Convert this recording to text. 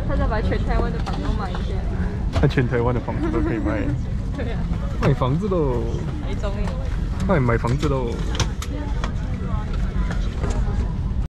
他再把全台湾的房都买一下。 那全台湾的房子都可以卖。 对啊， 买房子喽！ 没中意。 快买房子喽！